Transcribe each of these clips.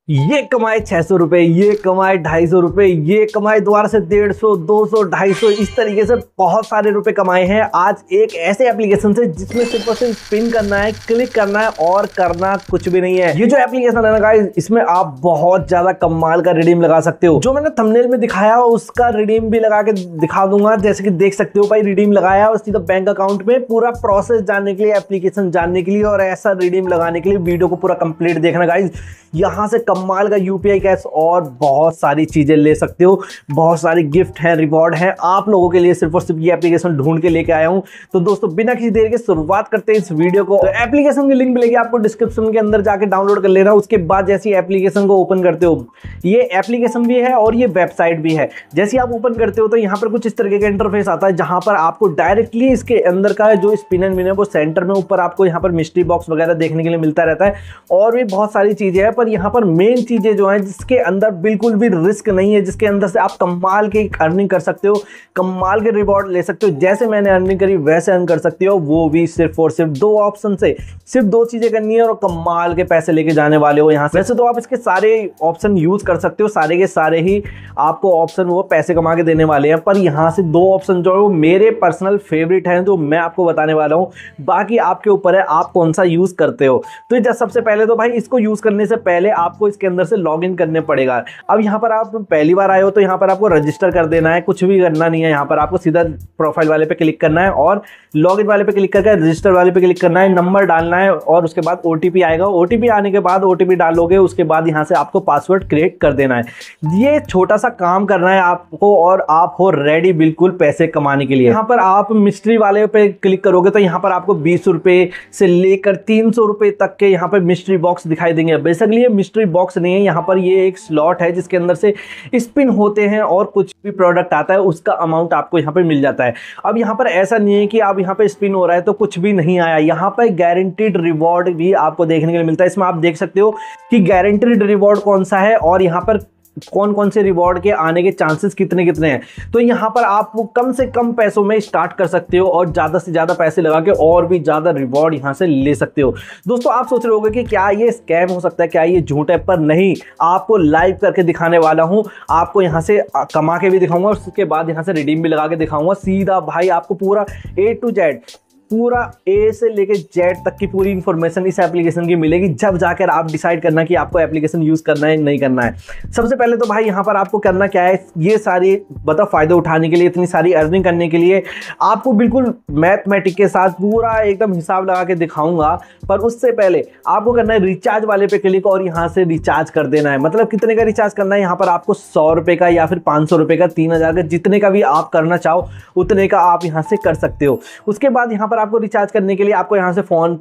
ये कमाए 600 रुपए, ये कमाए 250 रुपए, ये कमाए दोबारा से 150, 200, 250, इस तरीके से बहुत सारे रुपए कमाए हैं आज एक ऐसे एप्लीकेशन से जिसमें सिर्फ और सिर्फ स्पिन करना है, क्लिक करना है और करना कुछ भी नहीं है। ये जो एप्लीकेशन है ना गाइस, इसमें आप बहुत ज्यादा कमाल का रिडीम लगा सकते हो। जो मैंने थंबनेल में दिखाया उसका रिडीम भी लगा के दिखा दूंगा। जैसे कि देख सकते हो भाई, रिडीम लगाया और सीधा बैंक अकाउंट में पूरा प्रोसेस जानने के लिए, एप्लीकेशन जानने के लिए और ऐसा रिडीम लगाने के लिए वीडियो को पूरा कंप्लीट देखना गाइस। यहाँ से कमाल का यूपीआई कैश और बहुत सारी चीजें ले सकते हो, बहुत सारे गिफ्ट हैं, रिवॉर्ड हैं आप लोगों के लिए। सिर्फ और सिर्फ ये एप्लीकेशन ढूंढ के लेके आया हूं। तो दोस्तों बिना किसी देर के शुरुआत करते हैं इस वीडियो को। तो एप्लीकेशन की लिंक मिलेगी आपको डिस्क्रिप्शन के अंदर, जाके डाउनलोड कर लेना। उसके बाद जैसे एप्लीकेशन को ओपन करते हो, ये एप्लीकेशन भी है और ये वेबसाइट भी है। जैसे आप ओपन करते हो तो यहाँ पर कुछ इस तरीके का इंटरफेस आता है, जहां पर आपको डायरेक्टली इसके अंदर का जो स्पिन एंड विन है वो सेंटर में ऊपर आपको यहाँ पर मिस्ट्री बॉक्स वगैरह देखने के लिए मिलता रहता है और भी बहुत सारी चीजें हैं। पर यहाँ पर मेन चीजें जो है जिसके अंदर बिल्कुल भी रिस्क नहीं है, जिसके अंदर से आप कमाल की अर्निंग कर सकते हो, कमाल के रिवॉर्ड ले सकते हो। जैसे मैंने अर्निंग करी वैसे अर्न कर सकते हो, वो भी सिर्फ और सिर्फ दो ऑप्शन से। सिर्फ दो चीजें करनी है और कमाल के पैसे लेके जाने वाले हो यहाँ से। वैसे तो आप इसके सारे ऑप्शन यूज कर सकते हो, सारे के सारे ही आपको ऑप्शन वो पैसे कमा के देने वाले हैं। पर यहाँ से दो ऑप्शन जो है मेरे पर्सनल फेवरेट हैं, जो मैं आपको बताने वाला हूँ। बाकी आपके ऊपर है आप कौन सा यूज करते हो। तो सबसे पहले तो भाई इसको यूज करने से पहले आपको इसके अंदर से लॉगिन करने पड़ेगा। अब यहाँ पर आप पहली बार आए हो तो यहाँ पर आपको रजिस्टर कर देना है, कुछ भी करना नहीं है। यहाँ पर आपको सीधा प्रोफाइल वाले पे क्लिक करना है और लॉगिन वाले पे क्लिक करके रजिस्टर वाले पे क्लिक करना है, नंबर डालना है और उसके बाद ओटीपी आएगा। ओटीपी आने के बाद ओटीपी डालोगे, उसके बाद यहाँ से आपको पासवर्ड क्रिएट कर देना है। ये छोटा सा काम करना है आपको और आप हो रेडी बिल्कुल पैसे कमाने के लिए। यहाँ पर आप मिस्ट्री वाले पे क्लिक करोगे तो यहाँ पर आपको 20 रुपए से लेकर 300 रुपए तक के यहाँ पर मिस्ट्री बॉक्स दिखाई देंगे। बेसिकली ये मिस्ट्री बॉक्स नहीं है, यहाँ पर ये एक स्लॉट है जिसके अंदर से स्पिन होते हैं और कुछ भी प्रोडक्ट आता है उसका अमाउंट आपको यहाँ पर मिल जाता है। अब यहाँ पर ऐसा नहीं है कि आप यहाँ पे स्पिन हो रहा है तो कुछ भी नहीं आया, यहाँ पर गारंटीड रिवॉर्ड भी आपको देखने के लिए मिलता है। इसमें आप देख सकते हो कि गारंटीड रिवॉर्ड कौन सा है और यहाँ पर कौन कौन से रिवॉर्ड के आने के चांसेस कितने कितने हैं। तो यहाँ पर आप कम से कम पैसों में स्टार्ट कर सकते हो और ज़्यादा से ज़्यादा पैसे लगा के और भी ज़्यादा रिवॉर्ड यहाँ से ले सकते हो। दोस्तों आप सोच रहे होंगे कि क्या ये स्कैम हो सकता है, क्या ये झूठ है, पर नहीं, आपको लाइव करके दिखाने वाला हूँ। आपको यहाँ से कमा के भी दिखाऊंगा और उसके बाद यहाँ से रिडीम भी लगा के दिखाऊंगा। सीधा भाई आपको पूरा A to Z, पूरा ए से लेके जेड तक की पूरी इंफॉर्मेशन इस एप्लीकेशन की मिलेगी। जब जाकर आप डिसाइड करना कि आपको एप्लीकेशन यूज करना है नहीं करना है। सबसे पहले तो भाई यहाँ पर आपको करना क्या है, ये सारी फायदे उठाने के लिए, इतनी सारी अर्निंग करने के लिए आपको बिल्कुल मैथमेटिक के साथ पूरा एकदम हिसाब लगा के दिखाऊंगा। पर उससे पहले आपको करना है रिचार्ज वाले पे क्लिक और यहाँ से रिचार्ज कर देना है। मतलब कितने का रिचार्ज करना है, यहाँ पर आपको 100 रुपए का या फिर 500 रुपए का, 3000 का, जितने का भी आप करना चाहो उतने का आप यहाँ से कर सकते हो। उसके बाद यहाँ आपको रिचार्ज करने के लिए आपको यहां से फोन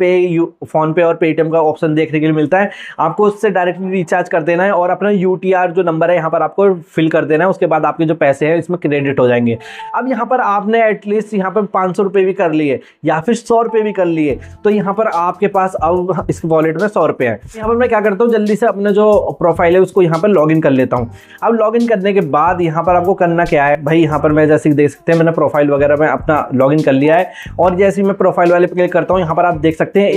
पे और पेटीएम का ऑप्शन देखने के लिए मिलता है। आपको उससे डायरेक्टली रिचार्ज कर देना है और अपना यूटीआर जो नंबर है यहां पर आपको फिल कर देना है। उसके बाद आपके जो पैसे हैं इसमें क्रेडिट हो जाएंगे। अब यहां पर आपने एटलीस्ट यहां पर 500 रुपए भी कर लिए या फिर 100 रुपए भी कर लिए तो यहां पर आपके पास अब इस वॉलेट में 100 रुपए है। यहां पर मैं क्या करता हूं, जल्दी से अपने जो प्रोफाइल है उसको यहां पर लॉगिन कर लेता हूं। अब लॉगिन करने के बाद यहां पर आपको करना क्या है भाई, यहां पर मैं जैसे देख सकते हैं मैंने प्रोफाइल वगैरह में अपना लॉगिन कर लिया है और जैसे मैं प्रोफाइल वाले पे क्लिक करता हूं, यहां पर आप देख सकते हैं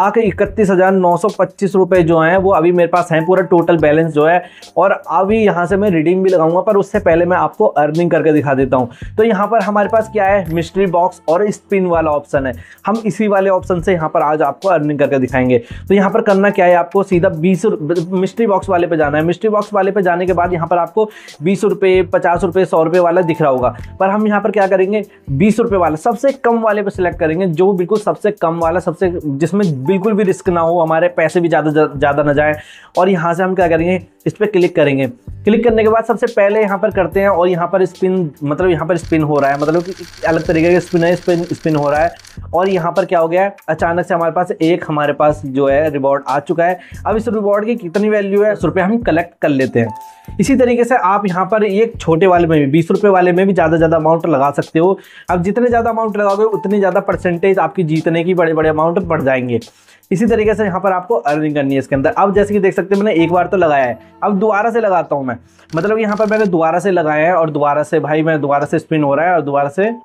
1,31,925 रुपए जो हैं वो अभी मेरे पास हैं, पूरा टोटल बैलेंस जो है। और अभी यहां से मैं रिडीम भी लगाऊंगा, पर उससे पहले मैं आपको अर्निंग करके दिखा देता हूं। तो यहां पर हमारे पास क्या है, मिस्ट्री बॉक्स और स्पिन वाला ऑप्शन है। हम इसी वाले ऑप्शन से यहां पर आज आपको अर्निंग करके दिखाएंगे। तो यहां पर करना क्या है, आपको सीधा 20 मिस्ट्री बॉक्स वाले पे जाना है। मिस्ट्री बॉक्स वाले पे जाने के बाद यहां पर आपको 20 रुपए, 50 रुपए, 100 रुपए वाला दिख रहा होगा। पर हम यहां पर क्या करेंगे, 20 रुपए वाला सबसे कम वाले पे सिलेक्ट करेंगे, जो बिल्कुल सबसे कम वाला, सबसे जिसमें बिल्कुल भी रिस्क ना हो, हमारे पैसे भी ज़्यादा ना जाए। और यहाँ से हम क्या करेंगे, इस पर क्लिक करेंगे। क्लिक करने के बाद सबसे पहले यहाँ पर करते हैं और यहाँ पर स्पिन, मतलब यहाँ पर स्पिन हो रहा है, मतलब कि अलग तरीके का स्पिन है, स्पिन हो रहा है। और यहाँ पर क्या हो गया है, अचानक से हमारे पास जो है रिवॉर्ड आ चुका है। अब इस रिवॉर्ड की कितनी वैल्यू है, 100 रुपये हम कलेक्ट कर लेते हैं। इसी तरीके से आप यहाँ पर एक छोटे वाले में भी 20 रुपये वाले में भी ज़्यादा अमाउंट लगा सकते हो। अब जितने ज़्यादा अमाउंट लगाओगे उतनी ज़्यादा परसेंटेज आपकी जीतने की बड़े अमाउंट बढ़ जाएंगे। इसी तरीके से यहाँ पर आपको अर्निंग करनी है इसके अंदर। अब जैसे कि देख सकते हैं मैंने एक बार तो लगाया है, अब दोबारा से लगाता हूँ मैं। मतलब यहाँ पर मैंने दोबारा से लगाया है और दोबारा से भाई मैं दोबारा से स्पिन हो रहा है और दोबारा से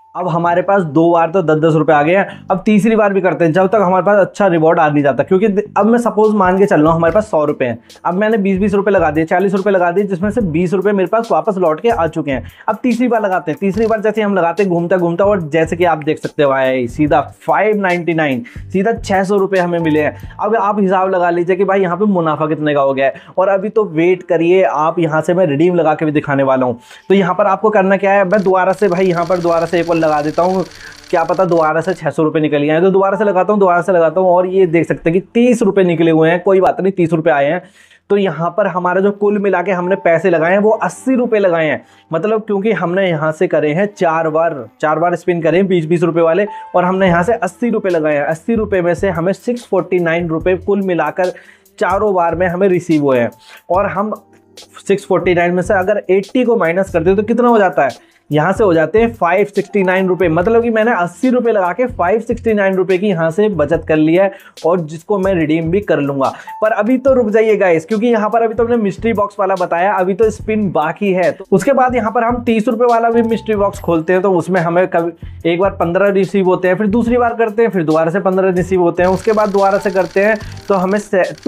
अब हमारे पास 2 बार तो 10-10 रुपए आ गए हैं। अब तीसरी बार भी करते हैं जब तक हमारे पास अच्छा रिवॉर्ड आ नहीं जाता, क्योंकि अब मैं सपोज मान के चल रहा हूँ हमारे पास 100 रुपए हैं। अब मैंने 20-20 रुपए लगा दिए, 40 रुपए लगा दिए, जिसमें से 20 रुपए मेरे पास वापस लौट के आ चुके हैं। अब तीसरी बार लगाते हैं। तीसरी बार जैसे हम लगाते हैं घूमता घूमता, और जैसे कि आप देख सकते हो भाई सीधा 599 सीधा 600 रुपए हमें मिले हैं। अब आप हिसाब लगा लीजिए कि भाई यहाँ पे मुनाफा कितने का हो गया है। और अभी तो वेट करिए, आप यहाँ से मैं रिडीम लगा के भी दिखाने वाला हूँ। तो यहाँ पर आपको करना क्या है, मैं दोबारा से भाई यहाँ पर दोबारा से एक और लगा देता हूँ, क्या पता दोबारा से 600 रुपए निकल गए हैं। तो दोबारा से लगाता हूँ और ये देख सकते हैं कि 30 रुपए निकले हुए हैं। कोई बात नहीं, 30 रुपए आए हैं। तो यहाँ पर हमारा जो कुल मिला के हमने पैसे लगाए हैं वो 80 रुपए लगाए हैं। मतलब क्योंकि हमने यहाँ से करे हैं 4 बार स्पिन करे हैं 20-20 रुपए वाले, और हमने यहाँ से 80 रुपए लगाए हैं। 80 रुपए में से हमें 649 रुपए कुल मिलाकर चारों बार में हमें रिसीव हुए हैं। और हम 649 में से अगर 80 को माइनस करते हो तो कितना हो जाता है, यहाँ से हो जाते हैं 569 रुपए। मतलब कि मैंने 80 रुपए लगा के 569 रुपए की यहाँ से बचत कर लिया है, और जिसको मैं रिडीम भी कर लूंगा। पर अभी तो रुक जाइए गाइस, क्योंकि यहाँ पर अभी तो हमने मिस्ट्री बॉक्स वाला बताया, अभी तो स्पिन बाकी है। तो उसके बाद यहाँ पर हम 30 रुपए वाला भी मिस्ट्री बॉक्स खोलते हैं। तो उसमें हमें कभी एक बार 15 रिसीव होते हैं, फिर दूसरी बार करते हैं, फिर दोबारा से 15 रिसीव होते हैं, उसके बाद दोबारा से करते हैं तो हमें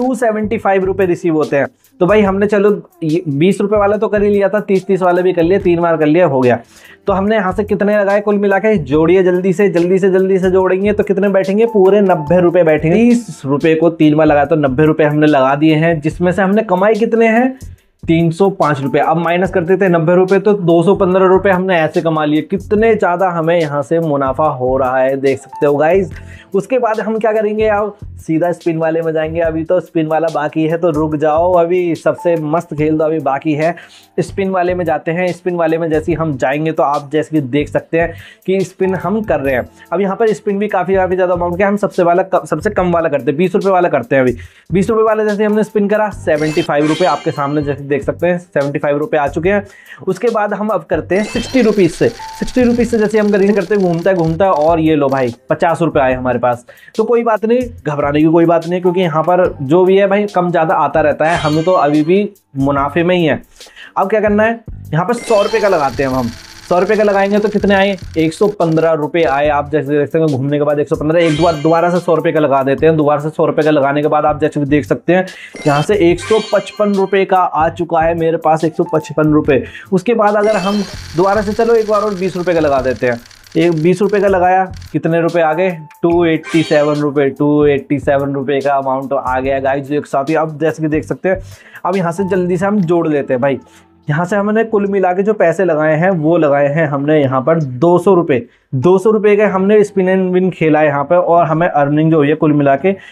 275 रुपए रिसीव होते हैं। तो भाई हमने चलो 20 रुपए वाला तो कर ही लिया था, 30-30 वाला भी कर लिया, 3 बार कर लिया, हो गया। तो हमने यहाँ से कितने लगाए कुल मिला के, जोड़िए जल्दी से जोड़ेंगे तो कितने बैठेंगे, पूरे 90 रुपए बैठेंगे। 30 रुपए को 3 बार लगाया तो 90 रुपए हमने लगा दिए हैं, जिसमें से हमने कमाई कितने हैं, 305 रुपए। अब माइनस करते थे 90 रुपए तो 215 रुपए हमने ऐसे कमा लिए। कितने ज़्यादा हमें यहाँ से मुनाफा हो रहा है, देख सकते हो गाइज। उसके बाद हम क्या करेंगे, अब सीधा स्पिन वाले में जाएंगे। अभी तो स्पिन वाला बाकी है, तो रुक जाओ, अभी सबसे मस्त खेल तो अभी बाकी है। स्पिन वाले में जाते हैं। स्पिन वाले में जैसे हम जाएंगे तो आप जैसे कि देख सकते हैं कि स्पिन हम कर रहे हैं। अब यहाँ पर स्पिन भी काफ़ी ज़्यादा अमाउंट के, हम सबसे कम वाला करते हैं, 20 रुपये वाला करते हैं। अभी 20 रुपये वाला जैसे हमने स्पिन करा, 75 रुपये आपके सामने जैसे देख सकते हैं, 75 रुपये आ चुके हैं। उसके बाद हम अब करते हैं 60 रुपीज़ से। 60 रुपीज़ से जैसे हम करते हैं, घूमता है और ये लो भाई 50 रुपये आए हमारे पास। तो कोई बात नहीं, घबराने की कोई बात नहीं, क्योंकि यहाँ पर जो भी है भाई कम ज़्यादा आता रहता है, हमें तो अभी भी मुनाफे में ही है। अब क्या करना है, यहाँ पर 100 रुपये का लगाते हैं हम। 100 रुपये का लगाएंगे तो कितने आए, 115 रुपये आए। आप जैसे देखते हैं घूमने के बाद 115, एक दोबारा से 100 रुपये का लगा देते हैं। दोबारा से 100 रुपये का लगाने के बाद आप जैसे देख सकते हैं यहाँ से 155 रुपये का आ चुका है मेरे पास, 155 रुपये। उसके बाद अगर हम दोबारा से चलो एक बार और 20 रुपये का लगा देते हैं। एक 20 रुपये का लगाया, कितने रुपए आ गए, 287 रुपये। 287 रुपये का अमाउंट आ गया गाइस एक साथ ही। अब जैसे कि देख सकते हैं, अब यहाँ से जल्दी से हम जोड़ लेते हैं भाई। यहाँ से हमने कुल मिला के जो पैसे लगाए हैं वो लगाए हैं हमने यहाँ पर 200 रुपये। 200 रुपये के हमने स्पिन एंड विन खेला है यहाँ पर, और हमें अर्निंग जो हुई है कुल मिला के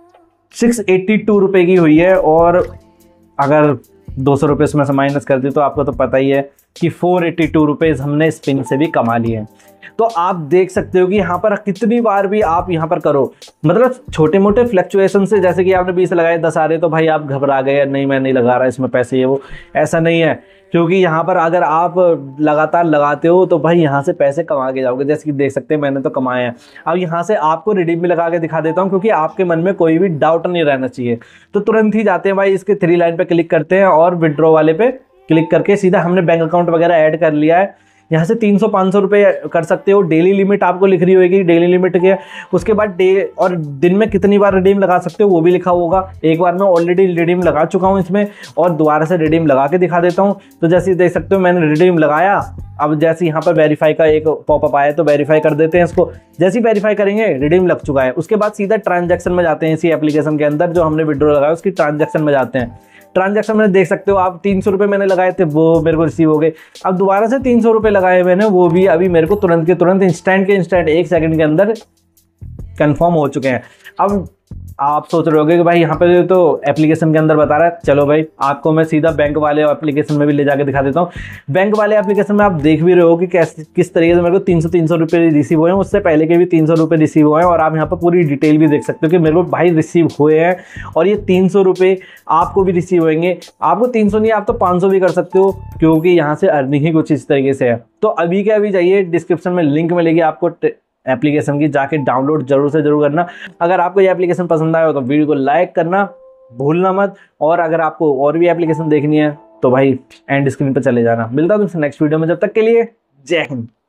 682 रुपये की हुई है। और अगर 200 रुपये इसमें से माइनस कर दी तो आपको तो पता ही है कि 482 रुपीज़ हमने स्पिन से भी कमा लिए हैं। तो आप देख सकते हो कि यहाँ पर कितनी बार भी आप यहाँ पर करो, मतलब छोटे मोटे फ्लक्चुएशन से, जैसे कि आपने 20 लगाए 10 आ रहे तो भाई आप घबरा गए, नहीं मैं नहीं लगा रहा इसमें पैसे, ये वो ऐसा नहीं है। क्योंकि यहाँ पर अगर आप लगातार लगाते हो तो भाई यहाँ से पैसे कमा के जाओगे। जैसे कि देख सकते हैं मैंने तो कमाए हैं। अब यहाँ से आपको रिडीम भी लगा के दिखा देता हूँ, क्योंकि आपके मन में कोई भी डाउट नहीं रहना चाहिए। तो तुरंत ही जाते हैं भाई, इसके 3 लाइन पे क्लिक करते हैं और विड्रॉ वाले पे क्लिक करके सीधा हमने बैंक अकाउंट वगैरह ऐड कर लिया है। यहाँ से 300-500 रुपये कर सकते हो। डेली लिमिट आपको लिख रही होगी, डेली लिमिट के। उसके बाद और दिन में कितनी बार रिडीम लगा सकते हो वो भी लिखा होगा। एक बार मैं ऑलरेडी रिडीम लगा चुका हूँ इसमें, और दोबारा से रिडीम लगा के दिखा देता हूँ। तो जैसे देख सकते हो मैंने रिडीम लगाया। अब जैसे यहाँ पर वेरीफाई का एक पॉपअप आया तो वेरीफाई कर देते हैं इसको। जैसे ही वेरीफाई करेंगे रिडीम लग चुका है। उसके बाद सीधा ट्रांजैक्शन में जाते हैं। इसी एप्लीकेशन के अंदर जो हमने विड्रॉ लगाया उसकी ट्रांजैक्शन में जाते हैं। ट्रांजैक्शन में देख सकते हो आप 300 रुपये मैंने लगाए थे, वो मेरे को रिसीव हो गए। अब दोबारा से 300 रुपये लगाए मैंने, वो भी अभी मेरे को तुरंत के तुरंत इंस्टेंट 1 सेकंड के अंदर कंफर्म हो चुके हैं। अब आप सोच रहे होगे कि भाई यहाँ पे तो एप्लीकेशन के अंदर बता रहा है। चलो भाई आपको मैं सीधा बैंक वाले एप्लीकेशन में भी ले जाके दिखा देता हूँ। बैंक वाले एप्लीकेशन में आप देख भी रहे हो कि किस तरीके से मेरे को 300 रुपये रिसीव हुए हैं। उससे पहले के भी 300 रुपये रिसीव हुए हैं, और आप यहाँ पर पूरी डिटेल भी देख सकते हो कि मेरे को भाई रिसीव हुए हैं। और ये 300 रुपये आपको भी रिसीव होंगे। आपको 300 नहीं, आप तो 500 भी कर सकते हो, क्योंकि यहाँ से अर्निंग ही कुछ इस तरीके से है। तो अभी के अभी जाइए, डिस्क्रिप्शन में लिंक मिलेगी आपको एप्लीकेशन की, जाके डाउनलोड जरूर से जरूर करना। अगर आपको ये एप्लीकेशन पसंद आया हो तो वीडियो को लाइक करना भूलना मत। और अगर आपको और भी एप्लीकेशन देखनी है तो भाई एंड स्क्रीन पर चले जाना। मिलता हूं तुमसे नेक्स्ट वीडियो में, जब तक के लिए जय हिंद।